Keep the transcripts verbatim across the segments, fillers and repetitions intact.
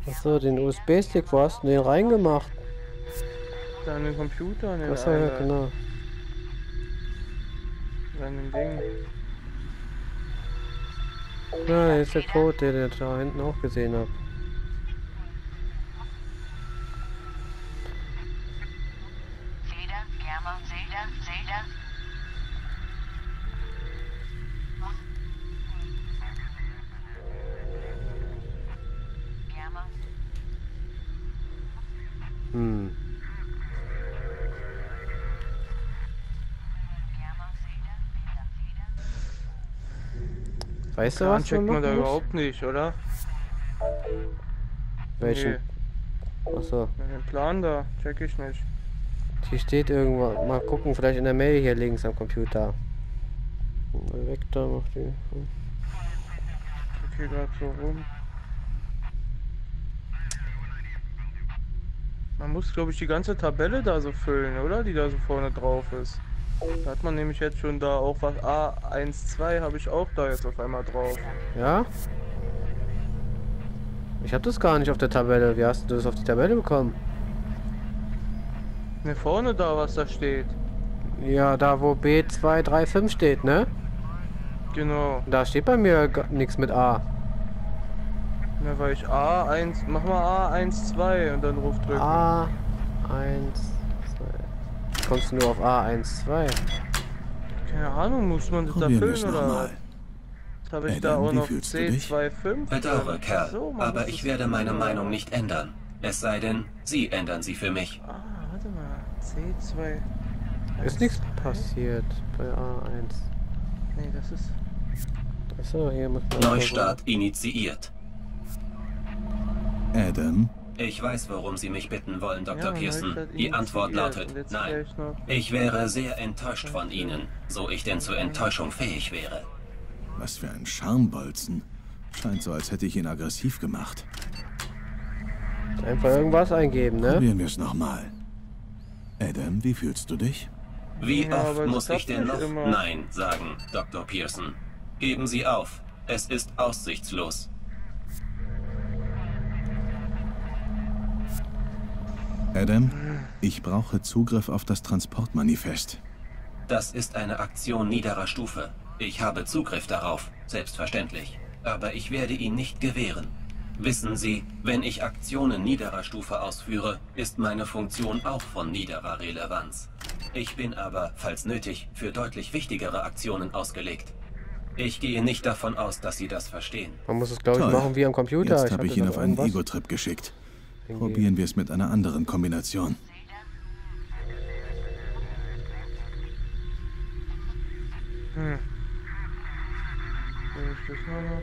Achso, den U S B-Stick, wo hast du den reingemacht? Da an den Computer, an den Achso, ja, genau. An den Ding. Ja, hier ist der Code, den ich da hinten auch gesehen habe. Zeder, Germa, Zeder, Zeder. Germa. Hm. Germa, Zeder, Beta, Zeder. Weißt du Plan was? checkt man da muss? überhaupt nicht, oder? Welchen? Nee, Achso. den Plan da check ich nicht. Die steht irgendwo. Mal gucken, vielleicht in der Mail hier links am Computer. Weg da, mach die. Ich guck hier gerade so rum. Man muss, glaube ich, die ganze Tabelle da so füllen, oder? Die da so vorne drauf ist. Da hat man nämlich jetzt schon da auch was. A eins zwei habe ich auch da jetzt auf einmal drauf. Ja? Ich hab das gar nicht auf der Tabelle. Wie hast du das auf die Tabelle bekommen? Ne, vorne da, was da steht. Ja, da wo B zwei drei fünf steht, ne? Genau. Da steht bei mir nichts mit A. Ne, weil ich A eins, mach mal A eins zwei und dann Ruf drücken. A eins zwei. Kommst du nur auf A eins zwei? Keine Ahnung, muss man das da Probieren wir es füllen oder nochmal. was? Jetzt habe ich Hey, da dann, auch wie noch fühlst du C dich? fünfundzwanzig. Bedauere, Kerl, So, man aber muss ich es- werde meine Meinung nicht ändern. Es sei denn, Sie ändern sie für mich. Ah, warte mal. C zwei. Ist nichts passiert bei A eins. Nee, das ist. Achso, hier muss man. Neustart initiiert. Adam, Ich weiß, worum Sie mich bitten wollen, Doktor Ja, Pearson. Neustart Die Antwort initiiert. lautet Und jetzt nein. gleich noch- Ich wäre sehr enttäuscht von Ihnen, so ich denn zur Enttäuschung fähig wäre. was für ein Schambolzen. Scheint so, als hätte ich ihn aggressiv gemacht. Einfach irgendwas eingeben, ne? Probieren wir es nochmal. Adam, wie fühlst du dich? Wie Ja, aber oft das muss ich klappt denn nicht noch immer. Nein sagen, Doktor Pearson? Geben Sie auf. Es ist aussichtslos. Adam, ich brauche Zugriff auf das Transportmanifest. Das ist eine Aktion niederer Stufe. Ich habe Zugriff darauf, selbstverständlich. Aber ich werde ihn nicht gewähren. Wissen Sie, wenn ich Aktionen niederer Stufe ausführe, ist meine Funktion auch von niederer Relevanz. Ich bin aber, falls nötig, für deutlich wichtigere Aktionen ausgelegt. Ich gehe nicht davon aus, dass Sie das verstehen. Man muss es, glaube ich, Toll. machen wie am Computer. Jetzt habe hab ich jetzt ihn noch auf einen irgendwas Ego-Trip geschickt. eingegeben. Probieren wir es mit einer anderen Kombination. Hm. Soll ich das mal noch?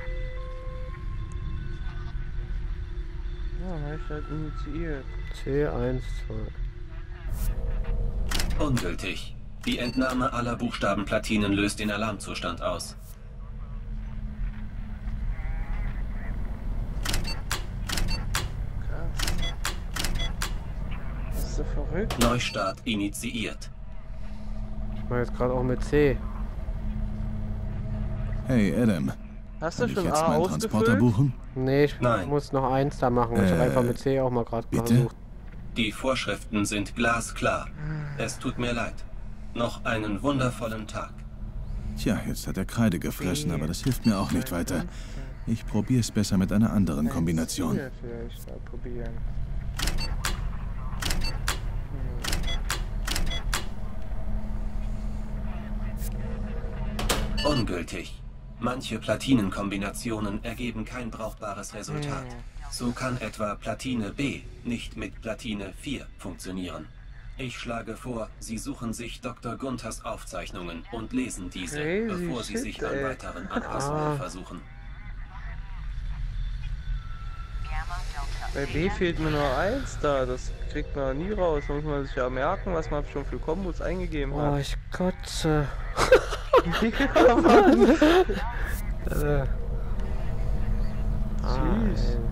Ja, Neustart initiiert. C eins zwei. Ungültig. Die Entnahme aller Buchstabenplatinen löst den Alarmzustand aus. Krass. Das ist so verrückt. Neustart initiiert. Ich mache jetzt gerade auch mit C. Hey, Adam, Hast du kann ich schon jetzt A meinen Transporter ausgefüllt? buchen? Nee, ich Nein. muss noch eins da machen. Ich habe Äh, einfach mit C auch mal gerade bitte? versucht. Die Vorschriften sind glasklar. Es tut mir leid. Noch einen wundervollen Tag. Tja, jetzt hat er Kreide gefressen, aber das hilft mir auch nicht weiter. Ich probiere es besser mit einer anderen Kombination. Hier vielleicht mal probieren. Ungültig. Manche Platinenkombinationen ergeben kein brauchbares Resultat. So kann etwa Platine B nicht mit Platine vier funktionieren. Ich schlage vor, Sie suchen sich Doktor Gunthers Aufzeichnungen und lesen diese, Crazy bevor Sie shit, sich an ey. weiteren Anpassungen Ah. versuchen. Germa, Delta. Bei B fehlt mir nur eins da, das kriegt man nie raus. Da muss man sich ja merken, was man schon für Kombos eingegeben Oh, hat. ich kotze. Ja, Mann. Äh. Ah, Süß. eins,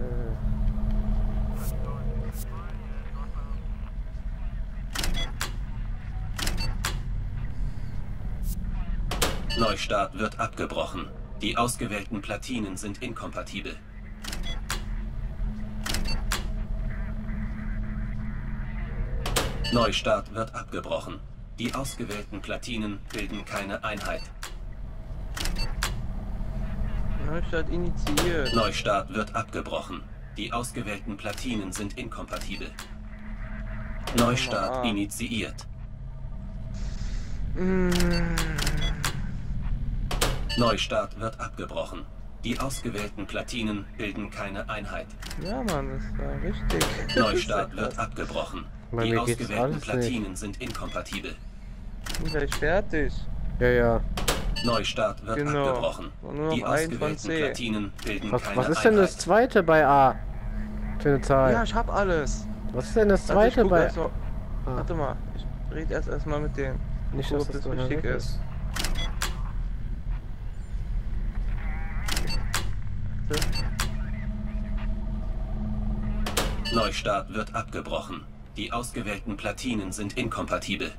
Neustart wird abgebrochen. Die ausgewählten Platinen sind inkompatibel. Neustart wird abgebrochen. Die ausgewählten Platinen bilden keine Einheit. Neustart initiiert. Neustart wird abgebrochen. Die ausgewählten Platinen sind inkompatibel. Neustart Ah. initiiert. Mm. Neustart wird abgebrochen. Die ausgewählten Platinen bilden keine Einheit. Ja, Mann, das war richtig. Neustart wird abgebrochen. Bei Die mir geht's ausgewählten alles Platinen sind inkompatibel. Bin gleich fertig. Ja, ja. Neustart wird Genau. abgebrochen. Und nur noch Die ein von ausgewählten C. Platinen bilden Was, keine was ist denn das Einheit. zweite bei A? Für eine Zahl. Ja, ich hab alles. Was ist denn das Warte, ich zweite guck bei erst mal- A? Warte mal, ich rede erst erstmal mit denen. Nicht, guck, dass ob das das so richtig weg ist. Neustart wird abgebrochen. Die ausgewählten Platinen sind inkompatibel.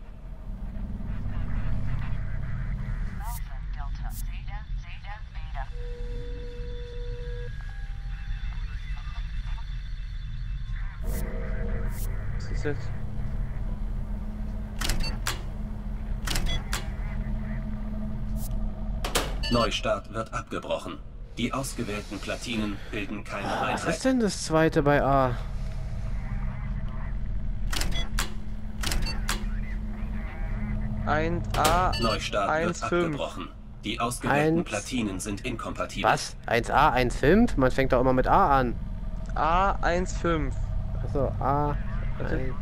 Alpha, Delta, Zeta, Zeta, Beta. Was ist jetzt? Neustart wird abgebrochen. Die ausgewählten Platinen bilden keine Was ist Einheit. denn das zweite bei A? Ein A. Neustart eins wird fünf. abgebrochen. Die ausgewählten Eins. Platinen Platinen sind inkompatibel. Was? eins A, eins fünf? Man fängt doch immer mit A an. A eins fünf. Achso, A. Warte. ein-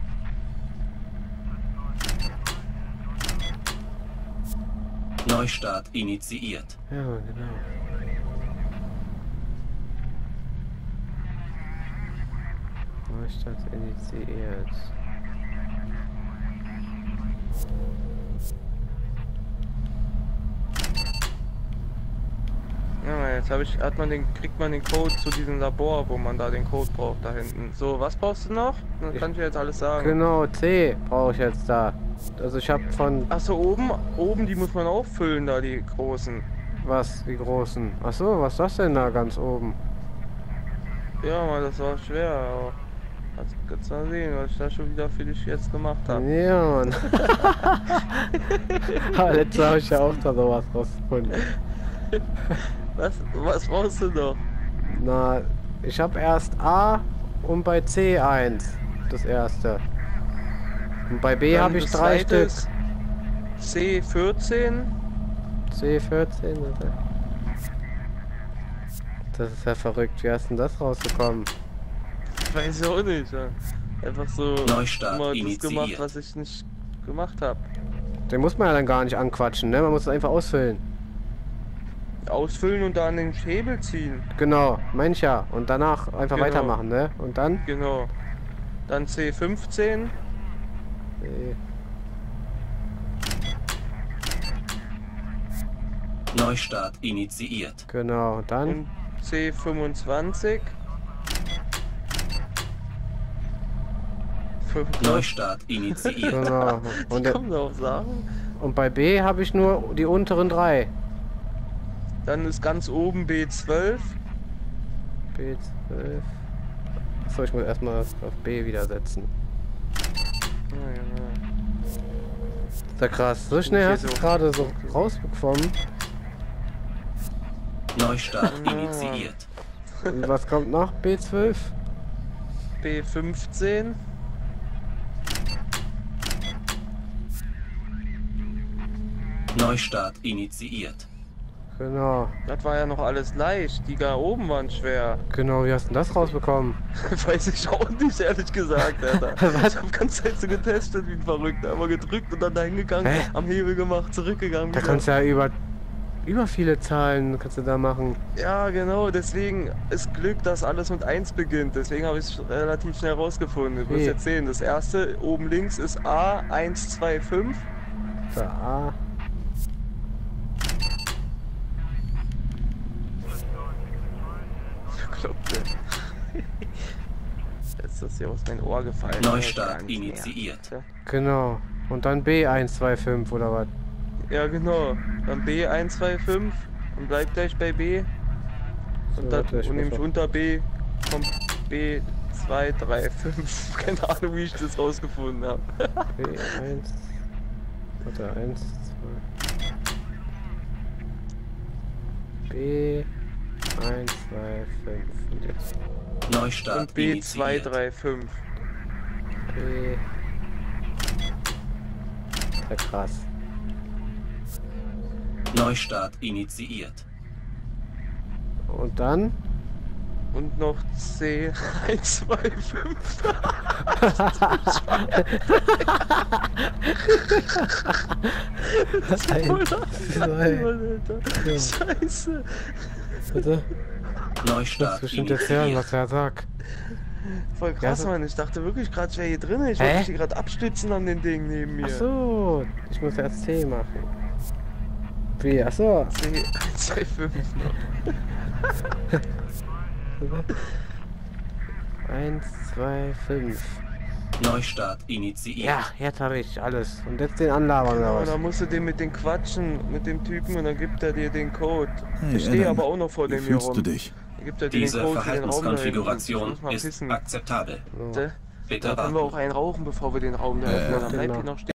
Neustart initiiert. Ja, genau. Neustart initiiert. Ja, jetzt habe ich, hat man den, kriegt man den Code zu diesem Labor, wo man da den Code braucht, da hinten. So, was brauchst du noch? Dann kann ich dir jetzt alles sagen. Genau, C brauche ich jetzt da. Also ich habe von Achso, oben, oben, die muss man auffüllen, da die großen. was, die großen. Achso, was ist das denn da ganz oben? Ja, Mann, das war schwer, aber kannst, kannst mal sehen, was ich da schon wieder für dich jetzt gemacht habe. Ja, Mann. Aber letztes habe ich ja auch da sowas rausgefunden. Was, was brauchst du noch? Na, ich habe erst A und bei C eins. Das erste. Und bei B Dann habe ich das drei zweite Stück. ist C vierzehn. C vierzehn, oder? Das ist ja verrückt. Wie hast denn das rausgekommen? Weiß ich auch nicht. Ja. Einfach so Neustart immer das initiiert. gemacht, was ich nicht gemacht habe. Den muss man ja dann gar nicht anquatschen, ne? Man muss es einfach ausfüllen. Ausfüllen und dann den Hebel ziehen. Genau, Mensch ja. Und danach einfach Genau. weitermachen, ne? Und dann? Genau. Dann C fünfzehn. C. Neustart initiiert. Genau, und dann? Und C fünfundzwanzig. Fünf- Neustart initiiert. Genau. Und, Ich der, komme auf Sachen. und bei B habe ich nur die unteren drei. Dann ist ganz oben B zwölf. B zwölf. Achso, ich muss erstmal auf B wieder setzen. Ja, ja. Ist ja krass. So schnell Hier hast du es so. gerade so rausbekommen. Neustart Ja. initiiert. Und was kommt nach B zwölf? B fünfzehn. Neustart initiiert. Genau. Das war ja noch alles leicht. Die da oben waren schwer. Genau, wie hast du denn das rausbekommen? Weiß ich auch nicht, ehrlich gesagt, Alter. Was? Ich hab ganz Zeit so getestet wie ein Verrückter. Einmal gedrückt und dann dahin gegangen, Hä? am Hebel gemacht, zurückgegangen. Da wieder. kannst du ja über über viele Zahlen kannst du da machen. Ja, genau, deswegen ist Glück, dass alles mit eins beginnt. Deswegen habe ich es relativ schnell rausgefunden. Du wirst Wie? jetzt sehen, das erste oben links ist A eins zwei fünf. So, A. Bekloppte. Jetzt ist das hier aus meinem Ohr gefallen. Neustart Gar nicht mehr. initiiert. Ja. Genau. Und dann B eins zwei fünf oder was? Ja, genau. Dann B eins zwei fünf und bleib gleich bei B. So, Und, dann, warte, ich und muss nämlich noch- unter B kommt B zwei, drei, fünf. Keine Ahnung, wie ich das rausgefunden habe. B eins. Warte, eins, zwei. B eins, zwei, fünf. Und jetzt Neustart Und B zwei, initiiert. drei, fünf. B. Ja, krass. Neustart initiiert. Und dann? Und noch C eins, zwei, fünf. Das ist voll zwei. Alter. Scheiße. Bitte? Du musst Neustart bestimmt erzählen, initiiert. was er sagt. Voll krass, Ja, so- Mann. Ich dachte wirklich gerade, ich wäre hier drin. Ich Hä? wollte mich hier gerade abstützen an den Ding neben mir. Ach so, ich muss erst C machen. B, ach so. C eins, zwei, fünf noch. eins, zwei, fünf. Neustart initiiert. Ja, jetzt habe ich alles. Und jetzt den anlabern oder Und was? dann musst du den mit den quatschen, mit dem Typen, und dann gibt er dir den Code. Hey, ich stehe Adam, aber auch noch vor wie dem hier fühlst rum. du dich? Dann gibt er dir Diese den Code für den Raum da hinten. Verhaltenskonfiguration Ich muss mal ist pissen. akzeptabel. So. Bitte? Bitte Da können wir auch warten. einen rauchen, bevor wir den Raum da öffnen. Dann bleibt genau. hier noch stehen.